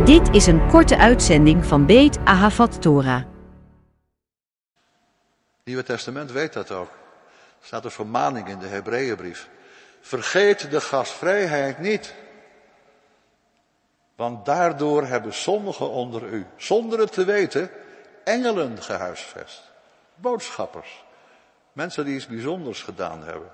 Dit is een korte uitzending van Beit Ahavat Torah. Het Nieuwe Testament weet dat ook. Er staat een vermaning in de Hebreeënbrief. Vergeet de gastvrijheid niet. Want daardoor hebben sommigen onder u, zonder het te weten, engelen gehuisvest. Boodschappers. Mensen die iets bijzonders gedaan hebben.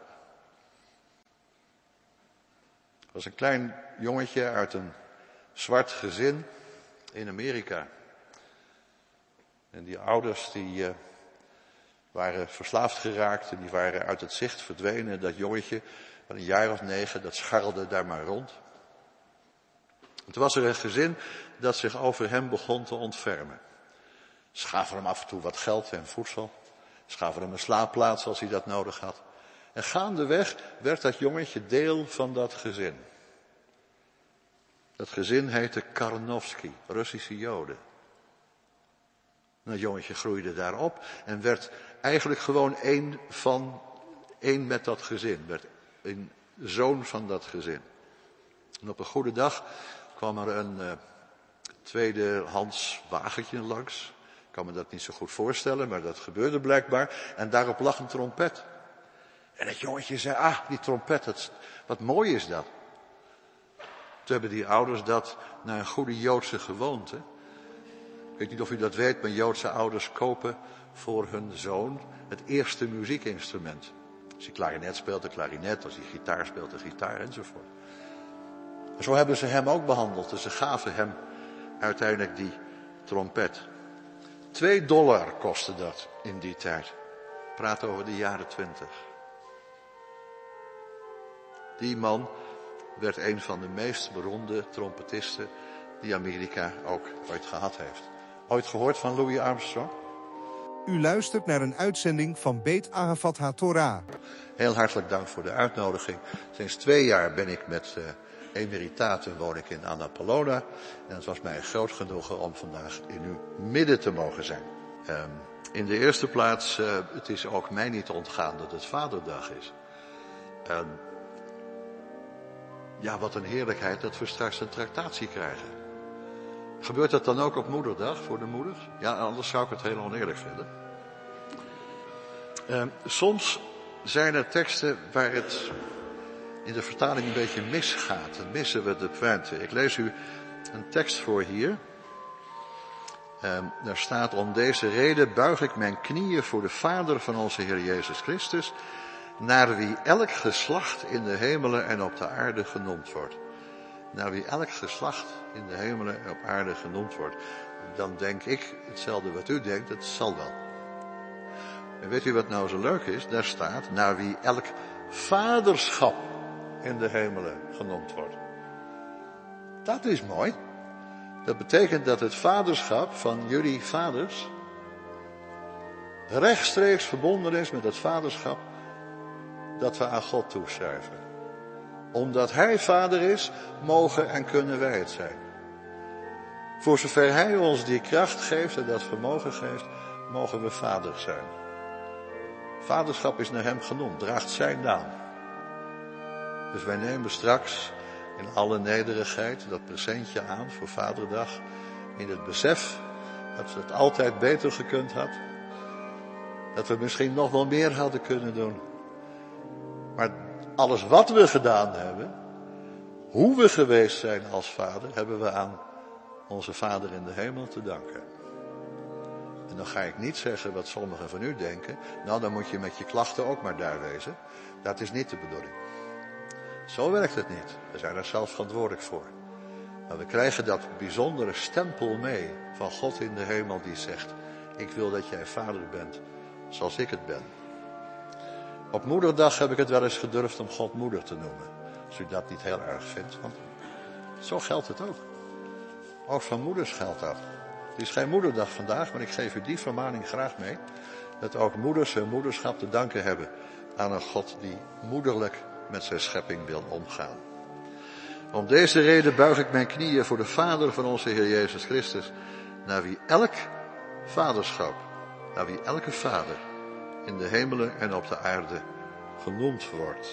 Er was een klein jongetje uit een zwart gezin in Amerika. En die ouders die waren verslaafd geraakt en die waren uit het zicht verdwenen. Dat jongetje van een jaar of 9, dat scharrelde daar maar rond. En toen was er een gezin dat zich over hem begon te ontfermen. Ze gaven hem af en toe wat geld en voedsel. Ze gaven hem een slaapplaats als hij dat nodig had. En gaandeweg werd dat jongetje deel van dat gezin. Dat gezin heette Karnovsky, Russische Joden. En dat jongetje groeide daarop en werd eigenlijk gewoon één met dat gezin. Werd een zoon van dat gezin. En op een goede dag kwam er een tweedehands wagentje langs. Ik kan me dat niet zo goed voorstellen, maar dat gebeurde blijkbaar. En daarop lag een trompet. En het jongetje zei, die trompet, wat mooi is dat. Toen hebben die ouders dat naar een goede Joodse gewoonte. Ik weet niet of u dat weet, maar Joodse ouders kopen voor hun zoon het eerste muziekinstrument. Als hij klarinet speelt, de klarinet. Als hij gitaar speelt, de gitaar enzovoort. En zo hebben ze hem ook behandeld. Dus ze gaven hem uiteindelijk die trompet. $2 kostte dat in die tijd. Praat over de jaren 20. Die man werd een van de meest beroemde trompetisten die Amerika ook ooit gehad heeft. Ooit gehoord van Louis Armstrong? U luistert naar een uitzending van Beit Ahavat Torah. Heel hartelijk dank voor de uitnodiging. Sinds 2 jaar ben ik met emeritaten woon ik in Annapolona. En het was mij een groot genoegen om vandaag in uw midden te mogen zijn. In de eerste plaats, het is ook mij niet ontgaan dat het Vaderdag is. Ja, wat een heerlijkheid dat we straks een tractatie krijgen. Gebeurt dat dan ook op Moederdag voor de moeders? Ja, anders zou ik het heel oneerlijk vinden. Soms zijn er teksten waar het in de vertaling een beetje misgaat. Dan missen we de pointe. Ik lees u een tekst voor hier. Daar staat, om deze reden buig ik mijn knieën voor de Vader van onze Heer Jezus Christus, naar wie elk geslacht in de hemelen en op de aarde genoemd wordt. Naar wie elk geslacht in de hemelen en op aarde genoemd wordt. Dan denk ik hetzelfde wat u denkt, het zal wel. En weet u wat nou zo leuk is? Daar staat, naar wie elk vaderschap in de hemelen genoemd wordt. Dat is mooi. Dat betekent dat het vaderschap van jullie vaders rechtstreeks verbonden is met het vaderschap dat we aan God toeschrijven. Omdat Hij Vader is, mogen en kunnen wij het zijn. Voor zover Hij ons die kracht geeft en dat vermogen geeft, mogen we vaders zijn. Vaderschap is naar Hem genoemd, draagt Zijn naam. Dus wij nemen straks in alle nederigheid dat presentje aan voor Vaderdag. In het besef dat we het altijd beter gekund had. Dat we misschien nog wel meer hadden kunnen doen. Maar alles wat we gedaan hebben, hoe we geweest zijn als vader, hebben we aan onze Vader in de hemel te danken. En dan ga ik niet zeggen wat sommigen van u denken. Nou, dan moet je met je klachten ook maar daar wezen. Dat is niet de bedoeling. Zo werkt het niet. We zijn er zelf verantwoordelijk voor. Maar we krijgen dat bijzondere stempel mee van God in de hemel die zegt, ik wil dat jij vader bent zoals ik het ben. Op Moederdag heb ik het wel eens gedurfd om God moeder te noemen. Als u dat niet heel erg vindt, want zo geldt het ook. Ook van moeders geldt dat. Het is geen moederdag vandaag, maar ik geef u die vermaning graag mee. Dat ook moeders hun moederschap te danken hebben aan een God die moederlijk met zijn schepping wil omgaan. Om deze reden buig ik mijn knieën voor de Vader van onze Heer Jezus Christus, naar wie elk vaderschap, naar wie elke vader in de hemelen en op de aarde genoemd wordt.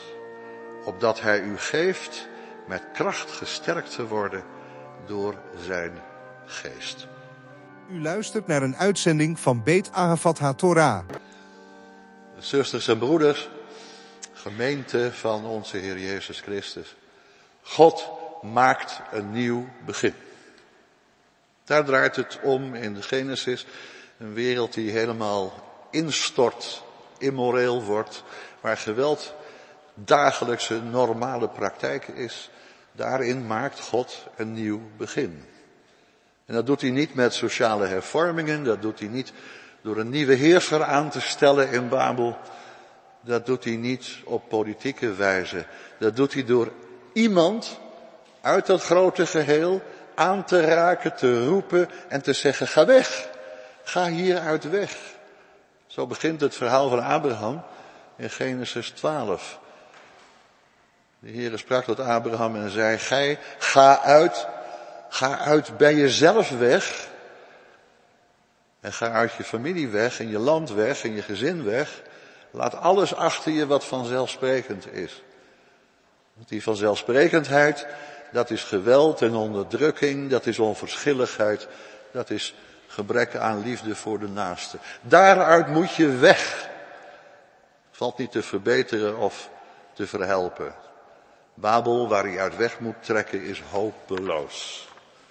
Opdat Hij u geeft met kracht gesterkt te worden door zijn geest. U luistert naar een uitzending van Beit Ahavat HaTorah. Zusters en broeders, gemeente van onze Heer Jezus Christus. God maakt een nieuw begin. Daar draait het om in de Genesis. Een wereld die helemaal instort, immoreel wordt, waar geweld dagelijkse normale praktijk is. Daarin maakt God een nieuw begin. En dat doet hij niet met sociale hervormingen, dat doet hij niet door een nieuwe heerser aan te stellen in Babel. Dat doet hij niet op politieke wijze. Dat doet hij door iemand uit dat grote geheel aan te raken, te roepen en te zeggen, ga weg. Ga hieruit weg. Zo begint het verhaal van Abraham in Genesis 12. De Heere sprak tot Abraham en zei, gij, ga uit bij jezelf weg. En ga uit je familie weg, en je land weg, en je gezin weg. Laat alles achter je wat vanzelfsprekend is. Want die vanzelfsprekendheid, dat is geweld en onderdrukking, dat is onverschilligheid, dat is gebrek aan liefde voor de naaste. Daaruit moet je weg. Valt niet te verbeteren of te verhelpen. Babel, waar hij uit weg moet trekken, is hopeloos.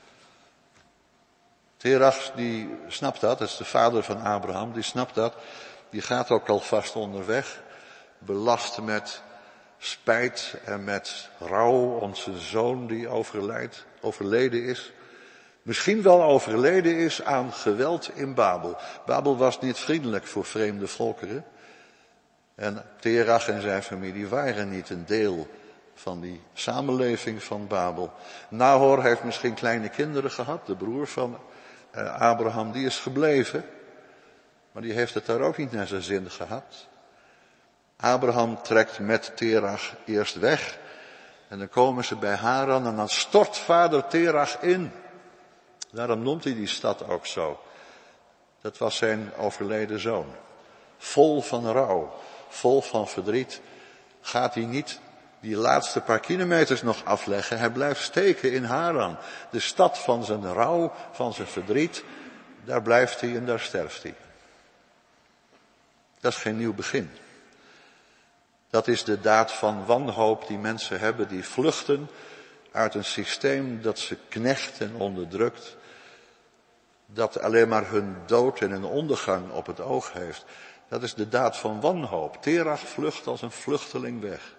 Terach, die snapt dat is de vader van Abraham, die snapt dat. Die gaat ook alvast onderweg, belast met spijt en met rouw onze zoon die overleden is. Misschien wel overleden is aan geweld in Babel. Babel was niet vriendelijk voor vreemde volkeren. En Terach en zijn familie waren niet een deel van die samenleving van Babel. Nahor heeft misschien kleine kinderen gehad, de broer van Abraham, die is gebleven. Maar die heeft het daar ook niet naar zijn zin gehad. Abraham trekt met Terach eerst weg. En dan komen ze bij Haran en dan stort vader Terach in. Daarom noemt hij die stad ook zo. Dat was zijn overleden zoon. Vol van rouw, vol van verdriet, gaat hij niet die laatste paar kilometers nog afleggen. Hij blijft steken in Haran. De stad van zijn rouw, van zijn verdriet. Daar blijft hij en daar sterft hij. Dat is geen nieuw begin. Dat is de daad van wanhoop die mensen hebben, die vluchten uit een systeem dat ze knecht en onderdrukt. Dat alleen maar hun dood en hun ondergang op het oog heeft. Dat is de daad van wanhoop. Terach vlucht als een vluchteling weg.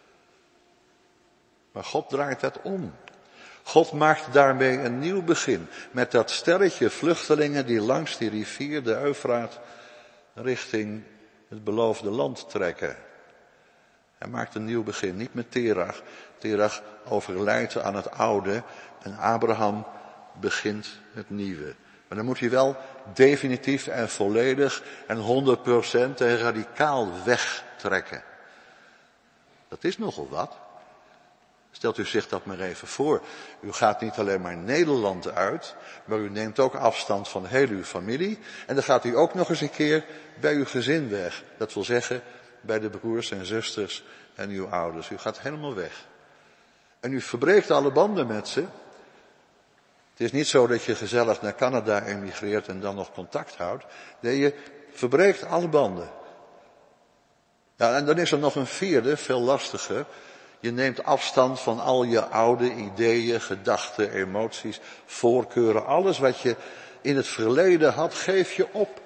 Maar God draait dat om. God maakt daarmee een nieuw begin. Met dat stelletje vluchtelingen die langs die rivier, de Eufraat, richting het beloofde land trekken. Hij maakt een nieuw begin, niet met Terach. Terach overlijdt aan het oude en Abraham begint het nieuwe. Maar dan moet hij wel definitief en volledig en 100% en radicaal wegtrekken. Dat is nogal wat. Stelt u zich dat maar even voor. U gaat niet alleen maar Nederland uit, maar u neemt ook afstand van heel uw familie. En dan gaat u ook nog eens een keer bij uw gezin weg. Dat wil zeggen, bij de broers en zusters en uw ouders. U gaat helemaal weg. En u verbreekt alle banden met ze. Het is niet zo dat je gezellig naar Canada emigreert en dan nog contact houdt. Nee, je verbreekt alle banden. Ja, en dan is er nog een vierde, veel lastiger. Je neemt afstand van al je oude ideeën, gedachten, emoties, voorkeuren. Alles wat je in het verleden had, geef je op.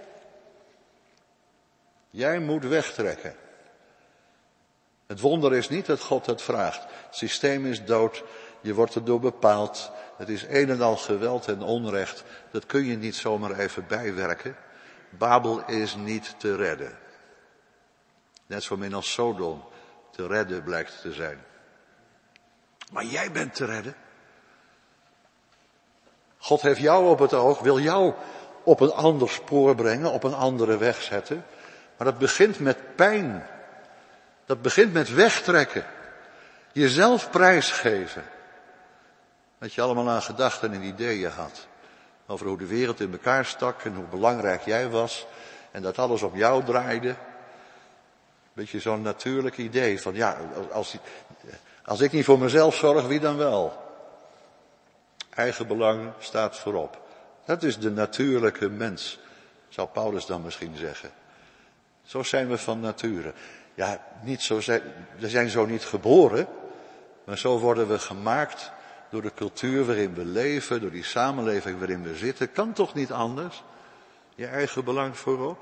Jij moet wegtrekken. Het wonder is niet dat God het vraagt. Het systeem is dood, je wordt erdoor bepaald. Het is een en al geweld en onrecht. Dat kun je niet zomaar even bijwerken. Babel is niet te redden. Net zo min als Sodom te redden blijkt te zijn. Maar jij bent te redden. God heeft jou op het oog, wil jou op een ander spoor brengen, op een andere weg zetten. Maar dat begint met pijn. Dat begint met wegtrekken. Jezelf prijsgeven. Wat je allemaal aan gedachten en ideeën had. Over hoe de wereld in elkaar stak en hoe belangrijk jij was. En dat alles op jou draaide. Beetje zo'n natuurlijk idee van ja, als ik niet voor mezelf zorg, wie dan wel? Eigen belang staat voorop. Dat is de natuurlijke mens, zou Paulus dan misschien zeggen. Zo zijn we van nature. Ja, we zijn zo niet geboren, maar zo worden we gemaakt door de cultuur waarin we leven, door die samenleving waarin we zitten. Kan toch niet anders? Je eigen belang voorop.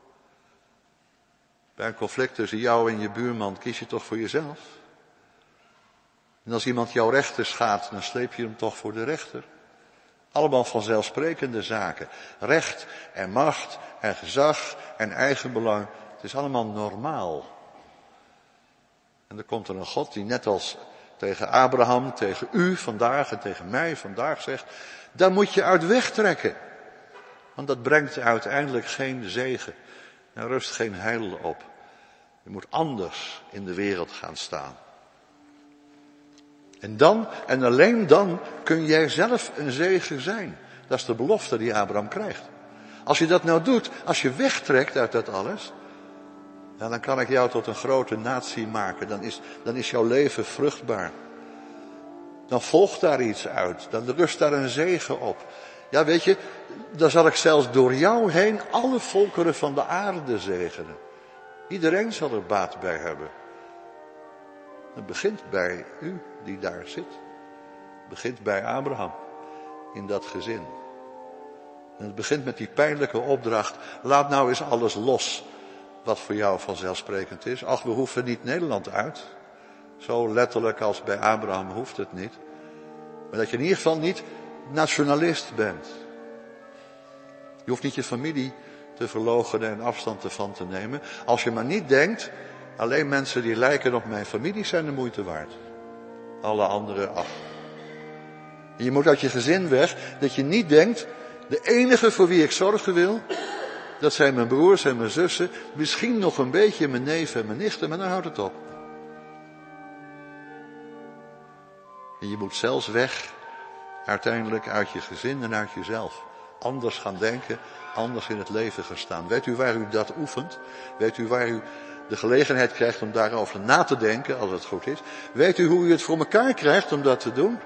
Bij een conflict tussen jou en je buurman kies je toch voor jezelf? En als iemand jouw rechter schaadt, dan sleep je hem toch voor de rechter. Allemaal vanzelfsprekende zaken. Recht en macht en gezag en eigenbelang. Het is allemaal normaal. En dan komt er een God die net als tegen Abraham, tegen u vandaag en tegen mij vandaag zegt, daar moet je uit wegtrekken. Want dat brengt uiteindelijk geen zegen. Er rust geen heil op. Je moet anders in de wereld gaan staan. En dan, en alleen dan, kun jij zelf een zegen zijn. Dat is de belofte die Abraham krijgt. Als je dat nou doet, als je wegtrekt uit dat alles, ja, dan kan ik jou tot een grote natie maken. Dan is jouw leven vruchtbaar. Dan volgt daar iets uit. Dan rust daar een zegen op. Ja, weet je, dan zal ik zelfs door jou heen alle volkeren van de aarde zegenen. Iedereen zal er baat bij hebben. Het begint bij u die daar zit. Het begint bij Abraham. In dat gezin. En het begint met die pijnlijke opdracht. Laat nou eens alles los. Wat voor jou vanzelfsprekend is. Ach, we hoeven niet Nederland uit. Zo letterlijk als bij Abraham hoeft het niet. Maar dat je in ieder geval niet nationalist bent. Je hoeft niet je familie te verloochenen en afstand ervan te nemen. Als je maar niet denkt, alleen mensen die lijken op mijn familie zijn de moeite waard. Alle anderen af. En je moet uit je gezin weg, dat je niet denkt, de enige voor wie ik zorgen wil, dat zijn mijn broers en mijn zussen, misschien nog een beetje mijn neven en mijn nichten, maar dan houdt het op. En je moet zelfs weg, uiteindelijk uit je gezin en uit jezelf. Anders gaan denken, anders in het leven gaan staan. Weet u waar u dat oefent? Weet u waar u de gelegenheid krijgt om daarover na te denken, als het goed is? Weet u hoe u het voor elkaar krijgt om dat te doen?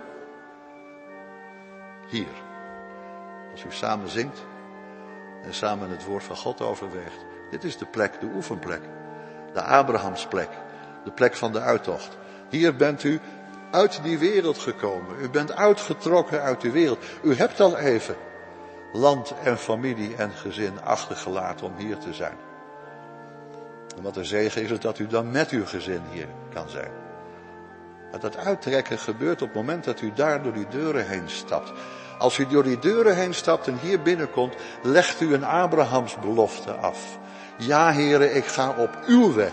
Hier. Als u samen zingt en samen het woord van God overweegt. Dit is de plek, de oefenplek. De Abrahamsplek. De plek van de uittocht. Hier bent u uit die wereld gekomen. U bent uitgetrokken uit die wereld. U hebt al even land en familie en gezin achtergelaten om hier te zijn. En wat een zegen is het dat u dan met uw gezin hier kan zijn. Maar dat uittrekken gebeurt op het moment dat u daar door die deuren heen stapt. Als u door die deuren heen stapt en hier binnenkomt, legt u een Abrahams belofte af. Ja, Heere, ik ga op uw weg.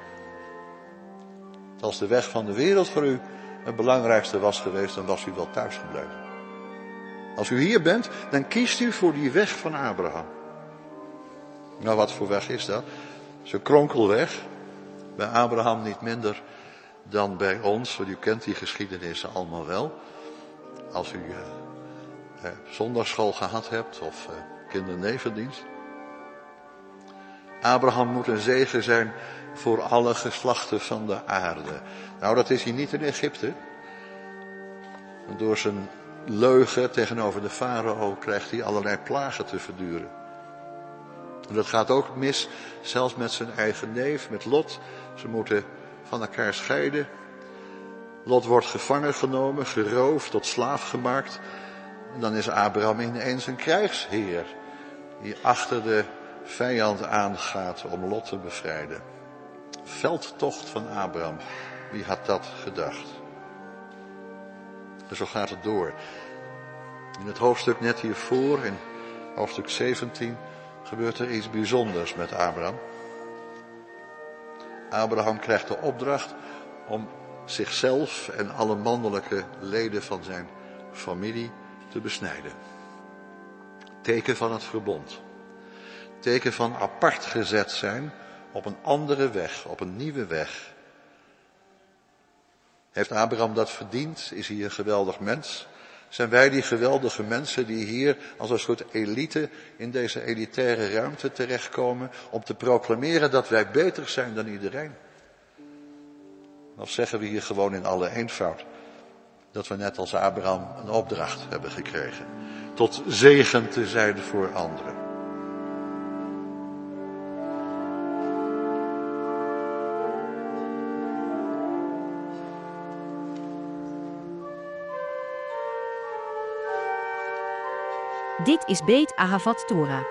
Als de weg van de wereld voor u het belangrijkste was geweest, dan was u wel thuis gebleven. Als u hier bent, dan kiest u voor die weg van Abraham. Nou, wat voor weg is dat? Het is een kronkelweg. Bij Abraham niet minder dan bij ons, want u kent die geschiedenissen allemaal wel. Als u zondagsschool gehad hebt of kindernevendienst. Abraham moet een zegen zijn voor alle geslachten van de aarde. Nou, dat is hij niet in Egypte. Door zijn leugen tegenover de farao krijgt hij allerlei plagen te verduren. En dat gaat ook mis, zelfs met zijn eigen neef, met Lot. Ze moeten van elkaar scheiden. Lot wordt gevangen genomen, geroofd, tot slaaf gemaakt. En dan is Abraham ineens een krijgsheer die achter de vijand aangaat om Lot te bevrijden. Veldtocht van Abraham, wie had dat gedacht? En zo gaat het door. In het hoofdstuk net hiervoor, in hoofdstuk 17, gebeurt er iets bijzonders met Abraham. Abraham krijgt de opdracht om zichzelf en alle mannelijke leden van zijn familie te besnijden. Teken van het verbond. Teken van apart gezet zijn op een andere weg, op een nieuwe weg. Heeft Abraham dat verdiend? Is hij een geweldig mens? Zijn wij die geweldige mensen die hier als een soort elite in deze elitaire ruimte terechtkomen om te proclameren dat wij beter zijn dan iedereen? Of zeggen we hier gewoon in alle eenvoud Dat we net als Abraham een opdracht hebben gekregen. Tot zegen te zijn voor anderen. Dit is Beit Ahavat Torah.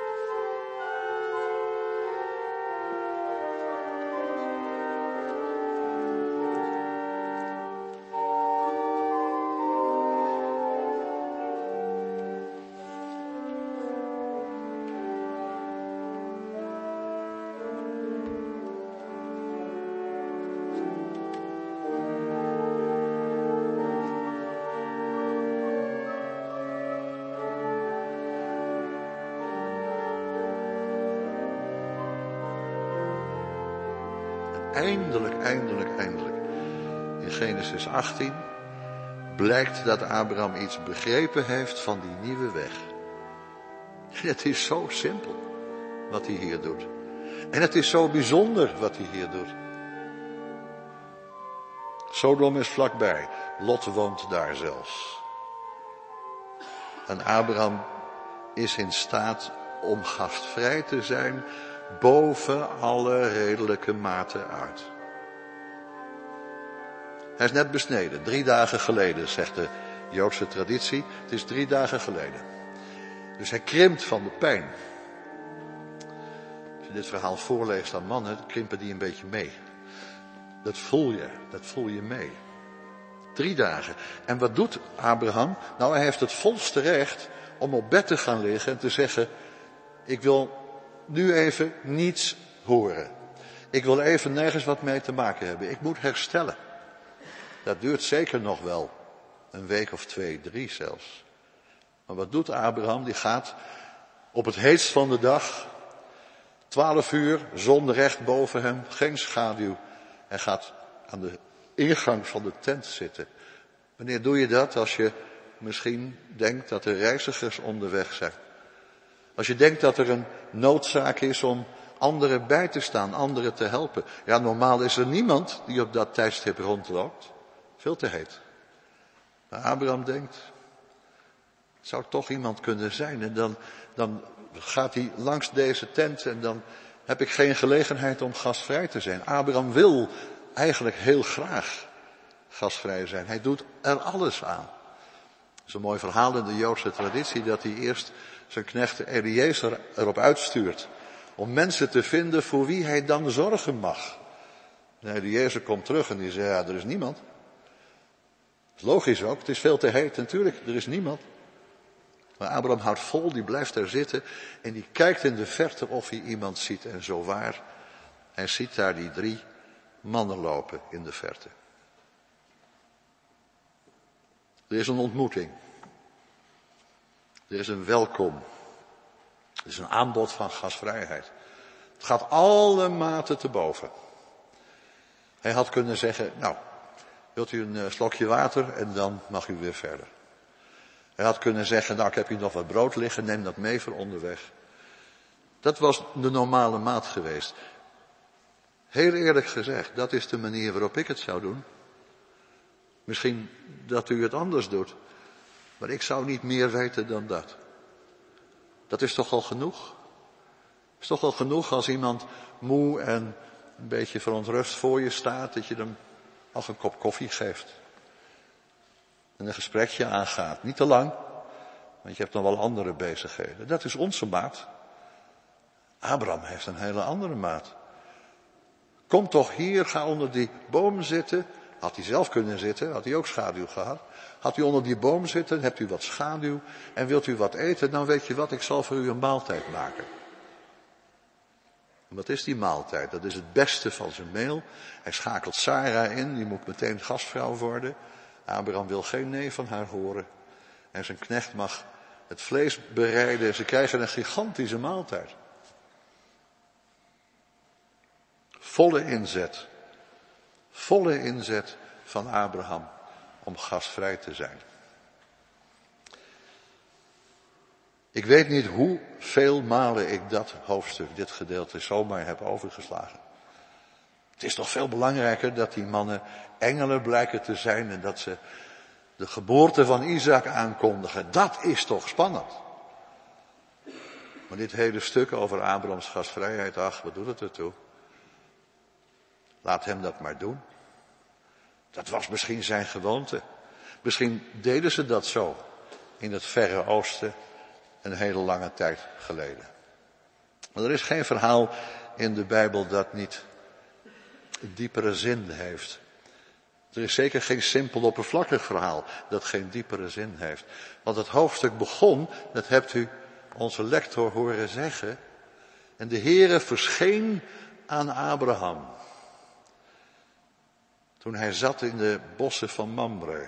Eindelijk. In Genesis 18 blijkt dat Abraham iets begrepen heeft van die nieuwe weg. Het is zo simpel wat hij hier doet. En het is zo bijzonder wat hij hier doet. Sodom is vlakbij. Lot woont daar zelfs. En Abraham is in staat om gastvrij te zijn boven alle redelijke maten uit. Hij is net besneden, 3 dagen geleden, zegt de Joodse traditie. Het is 3 dagen geleden. Dus hij krimpt van de pijn. Als je dit verhaal voorleest aan mannen, krimpen die een beetje mee. Dat voel je mee. 3 dagen. En wat doet Abraham? Nou, hij heeft het volste recht om op bed te gaan liggen en te zeggen: ik wil nu even niets horen. Ik wil even nergens wat mee te maken hebben. Ik moet herstellen. Dat duurt zeker nog wel een week of 2, 3 zelfs. Maar wat doet Abraham? Die gaat op het heetst van de dag, 12 uur, zon recht boven hem, geen schaduw. Hij gaat aan de ingang van de tent zitten. Wanneer doe je dat? Als je misschien denkt dat er reizigers onderweg zijn. Als je denkt dat er een noodzaak is om anderen bij te staan, anderen te helpen. Ja, normaal is er niemand die op dat tijdstip rondloopt. Veel te heet. Maar Abraham denkt, het zou toch iemand kunnen zijn. En dan gaat hij langs deze tent en dan heb ik geen gelegenheid om gastvrij te zijn. Abraham wil eigenlijk heel graag gastvrij zijn. Hij doet er alles aan. Het is een mooi verhaal in de Joodse traditie dat hij eerst zijn knecht Eliezer erop uitstuurt om mensen te vinden voor wie hij dan zorgen mag. En Eliezer komt terug en die zegt, ja, er is niemand. Dat is logisch ook, het is veel te heet, natuurlijk, er is niemand. Maar Abraham houdt vol, die blijft daar zitten en die kijkt in de verte of hij iemand ziet. En zowaar, hij ziet daar die 3 mannen lopen in de verte. Er is een ontmoeting. Er is een welkom. Er is een aanbod van gastvrijheid. Het gaat alle maten te boven. Hij had kunnen zeggen, nou, wilt u een slokje water en dan mag u weer verder. Hij had kunnen zeggen, nou, ik heb hier nog wat brood liggen, neem dat mee voor onderweg. Dat was de normale maat geweest. Heel eerlijk gezegd, dat is de manier waarop ik het zou doen. Misschien dat u het anders doet, maar ik zou niet meer weten dan dat. Dat is toch al genoeg? Het is toch al genoeg als iemand moe en een beetje verontrust voor je staat, dat je hem nog een kop koffie geeft. En een gesprekje aangaat. Niet te lang, want je hebt dan wel andere bezigheden. Dat is onze maat. Abraham heeft een hele andere maat. Kom toch hier, ga onder die boom zitten. Had hij zelf kunnen zitten, had hij ook schaduw gehad. Had u onder die boom zitten, hebt u wat schaduw en wilt u wat eten, dan weet je wat, ik zal voor u een maaltijd maken. En wat is die maaltijd? Dat is het beste van zijn meel. Hij schakelt Sarah in, die moet meteen gastvrouw worden. Abraham wil geen nee van haar horen. En zijn knecht mag het vlees bereiden. Ze krijgen een gigantische maaltijd. Volle inzet van Abraham om gastvrij te zijn. Ik weet niet hoeveel malen ik dat hoofdstuk, dit gedeelte, zomaar heb overgeslagen. Het is toch veel belangrijker dat die mannen engelen blijken te zijn en de geboorte van Isaac aankondigen. Dat is toch spannend. Maar dit hele stuk over Abrahams gastvrijheid, ach, wat doet het ertoe? Laat hem dat maar doen. Dat was misschien zijn gewoonte. Misschien deden ze dat zo in het Verre Oosten een hele lange tijd geleden. Maar er is geen verhaal in de Bijbel dat niet een diepere zin heeft. Er is zeker geen simpel oppervlakkig verhaal dat geen diepere zin heeft. Want het hoofdstuk begon, dat hebt u onze lector horen zeggen. En de Heere verscheen aan Abraham. Toen hij zat in de bossen van Mamre.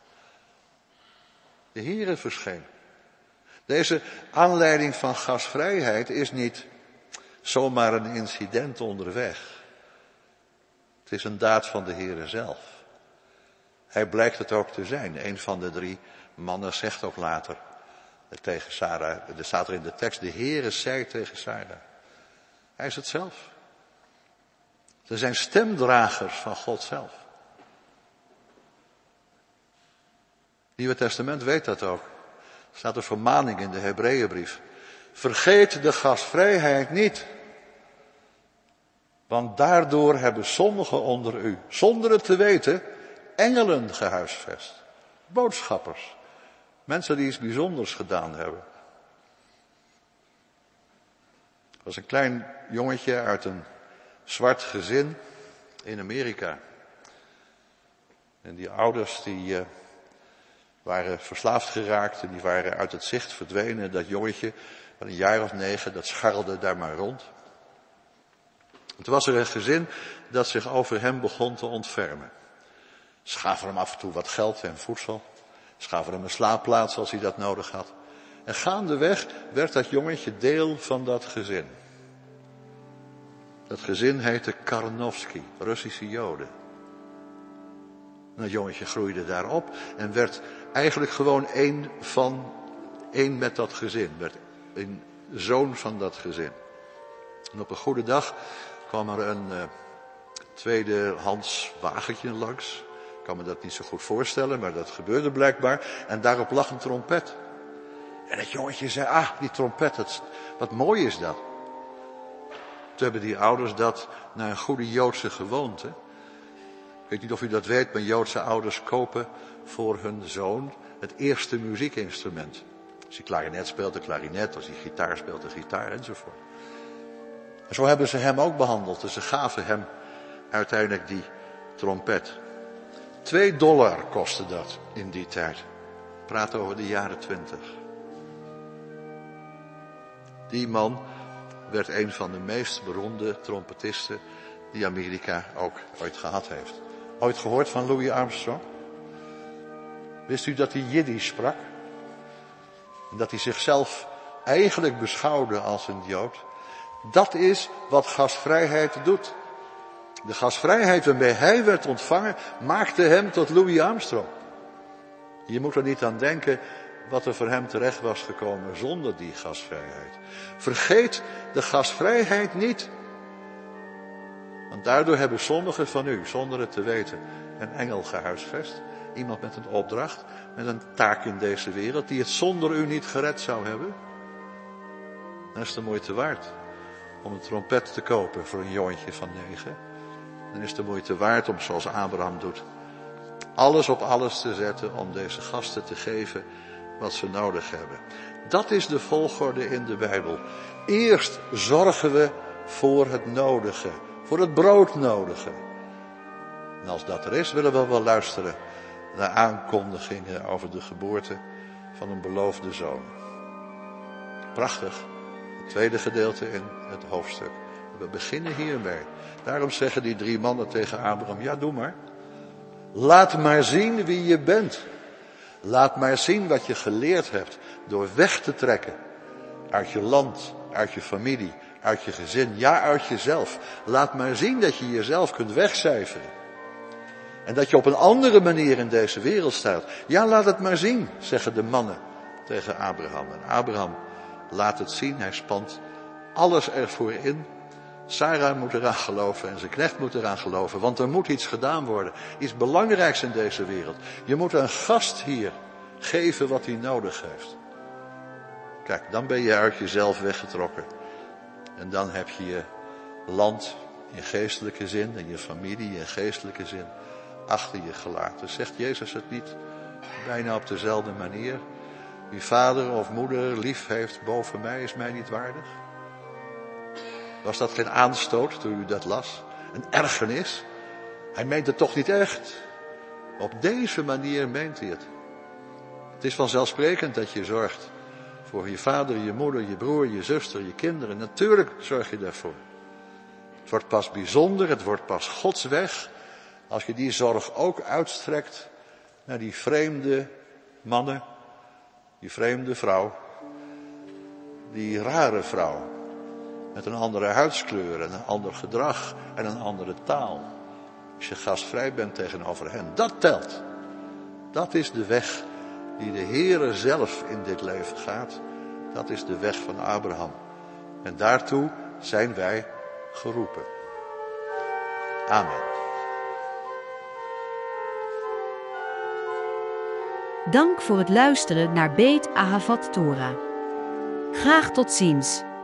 De Heere verscheen. Deze aanleiding van gastvrijheid is niet zomaar een incident onderweg. Het is een daad van de Heere zelf. Hij blijkt het ook te zijn. Een van de 3 mannen zegt ook later tegen Sarah, er staat er in de tekst, de Heere zei tegen Sarah. Hij is het zelf. Ze zijn stemdragers van God zelf. Het Nieuwe Testament weet dat ook. Er staat een vermaning in de Hebreeënbrief. Vergeet de gastvrijheid niet. Want daardoor hebben sommigen onder u, zonder het te weten, engelen gehuisvest. Boodschappers. Mensen die iets bijzonders gedaan hebben. Er was een klein jongetje uit een zwart gezin in Amerika. En die ouders die waren verslaafd geraakt en die waren uit het zicht verdwenen. Dat jongetje van een jaar of 9, dat scharrelde daar maar rond. En toen was er een gezin dat zich over hem begon te ontfermen. Ze gaven hem af en toe wat geld en voedsel. Ze gaven hem een slaapplaats als hij dat nodig had. En gaandeweg werd dat jongetje deel van dat gezin. Dat gezin heette Karnovsky, Russische Joden. En dat jongetje groeide daarop en werd eigenlijk gewoon één met dat gezin. Werd een zoon van dat gezin. En op een goede dag kwam er een tweedehands wagentje langs. Ik kan me dat niet zo goed voorstellen, maar dat gebeurde blijkbaar. En daarop lag een trompet. En het jongetje zei, die trompet, wat mooi is dat. Toen hebben die ouders dat naar een goede Joodse gewoonte. Ik weet niet of u dat weet, maar Joodse ouders kopen voor hun zoon het eerste muziekinstrument. Als hij klarinet speelt, de klarinet. Als hij gitaar speelt, de gitaar enzovoort. En zo hebben ze hem ook behandeld. Dus ze gaven hem uiteindelijk die trompet. $2 kostte dat in die tijd. Praat over de jaren 20. Die man werd een van de meest beroemde trompetisten die Amerika ook ooit gehad heeft. Ooit gehoord van Louis Armstrong? Wist u dat hij Jiddisch sprak? En dat hij zichzelf eigenlijk beschouwde als een Jood? Dat is wat gastvrijheid doet. De gastvrijheid waarmee hij werd ontvangen, maakte hem tot Louis Armstrong. Je moet er niet aan denken wat er voor hem terecht was gekomen zonder die gastvrijheid. Vergeet de gastvrijheid niet. Want daardoor hebben sommigen van u, zonder het te weten, een engel gehuisvest. Iemand met een opdracht, met een taak in deze wereld, die het zonder u niet gered zou hebben. Dan is het de moeite waard om een trompet te kopen voor een jongetje van 9. Dan is het de moeite waard om, zoals Abraham doet, alles op alles te zetten om deze gasten te geven wat ze nodig hebben. Dat is de volgorde in de Bijbel. Eerst zorgen we voor het nodige, voor het broodnodige. En als dat er is, willen we wel luisteren naar aankondigingen over de geboorte van een beloofde zoon. Prachtig, het tweede gedeelte in het hoofdstuk. We beginnen hiermee. Daarom zeggen die 3 mannen tegen Abraham, ja, doe maar. Laat maar zien wie je bent. Laat maar zien wat je geleerd hebt door weg te trekken uit je land, uit je familie, uit je gezin, ja, uit jezelf. Laat maar zien dat je jezelf kunt wegcijferen. En dat je op een andere manier in deze wereld staat. Ja, laat het maar zien, zeggen de mannen tegen Abraham. En Abraham laat het zien, hij spant alles ervoor in. Sarah moet eraan geloven en zijn knecht moet eraan geloven. Want er moet iets gedaan worden. Iets belangrijks in deze wereld. Je moet een gast hier geven wat hij nodig heeft. Kijk, dan ben je uit jezelf weggetrokken. En dan heb je je land in geestelijke zin en je familie in geestelijke zin achter je gelaten. Zegt Jezus het niet bijna op dezelfde manier? Wie vader of moeder lief heeft boven mij is mij niet waardig. Was dat geen aanstoot toen u dat las? Een ergernis? Hij meent het toch niet echt? Op deze manier meent hij het. Het is vanzelfsprekend dat je zorgt voor je vader, je moeder, je broer, je zuster, je kinderen. Natuurlijk zorg je daarvoor. Het wordt pas bijzonder, het wordt pas Gods weg, als je die zorg ook uitstrekt naar die vreemde mannen, die vreemde vrouw, die rare vrouw, met een andere huidskleur en een ander gedrag en een andere taal. Als je gastvrij bent tegenover hen, dat telt. Dat is de weg die de Heere zelf in dit leven gaat. Dat is de weg van Abraham. En daartoe zijn wij geroepen. Amen. Dank voor het luisteren naar Beit Ahavat Torah. Graag tot ziens.